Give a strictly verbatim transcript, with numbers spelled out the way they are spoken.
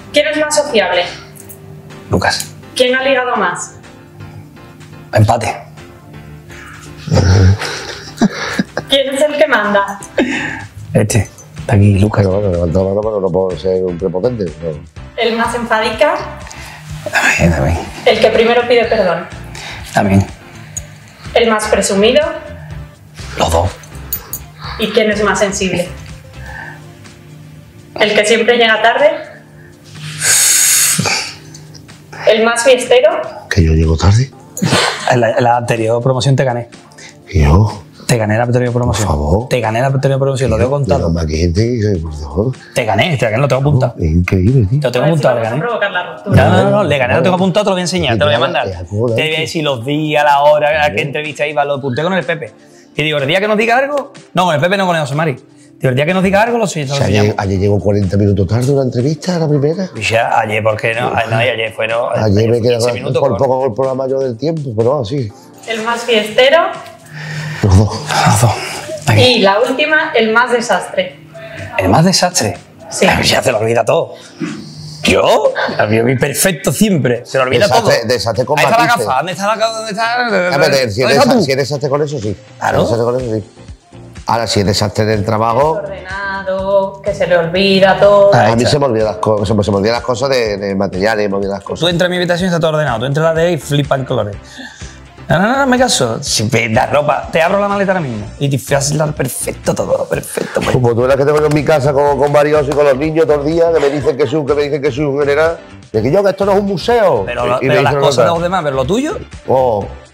¿Quién es más sociable? Lucas. ¿Quién ha ligado más? Empate. ¿Quién es el que manda? Este. Está aquí, Lucas. Pero bueno, levantar la mano, pero no puedo ser un prepotente. No. ¿El más enfadica? También, también. ¿El que primero pide perdón? También. ¿El más presumido? Los dos. ¿Y quién es más sensible? ¿El que siempre llega tarde? ¿El más fiestero? Que yo llego tarde. En la, en la anterior promoción te gané. ¿Y yo? Te gané la anterior promoción. Por favor. Te gané la anterior promoción, lo tengo contado. Más que gente que, por favor. Te gané, te gané, lo tengo apuntado. Es increíble, tío. Te lo tengo A ver si apuntado, le vamos a gané. provocar la ruptura. No, no, no, no, le gané, lo tengo apuntado, te lo voy a enseñar, te lo voy a mandar. Te acuerdas, Te voy a decir los días, la hora, a qué entrevista iba, lo apunté con el Pepe. Y digo, el día que nos diga algo, no, con el Pepe no, con el José Mari. Digo, el día que nos diga algo, lo sé, O sea, ayer, ayer llegó cuarenta minutos tarde una entrevista, la primera. Ya, ayer, ¿por qué no? No, y ayer fue, no. Ayer me quedé minutos, por con- poco con el programa yo del tiempo, pero vamos, sí. ¿El más fiestero? Los dos. Los dos. Aquí. Y la última, el más desastre. El más desastre. Sí. Ay, ya se lo olvida todo. ¿Yo? A mí me perfecto siempre. Se lo olvida Desastre- todo. desastre con Ahí está la matices. gafa. ¿Dónde está la gafa? ¿Dónde está? A ver, si ¿Dónde eres, está tú? si eres desastre con eso, sí. Claro. Si eres desastre con eso, sí. Ahora, si es desastre en el trabajo, Ordenado, que se le olvida todo. Ahí a mí está. se me olvidan las cosas, se me, se me olvidan las cosas de, de materiales, me olvidan las Tú cosas. entras en mi habitación y está todo ordenado. Tú entras a la de ahí y flipan colores. No, no, no, no me caso. Si me das ropa, te abro la maleta ahora mismo. Y te haces la perfecto todo, perfecto. Pues. Como tú eres que tengo yo en mi casa con, con varios y con los niños todos los días, que me dicen que soy, que me dicen que soy un general, de que yo, que esto no es un museo. Pero, Y- lo- y me pero las dicen cosas de otra. los demás, pero lo tuyo, Oh,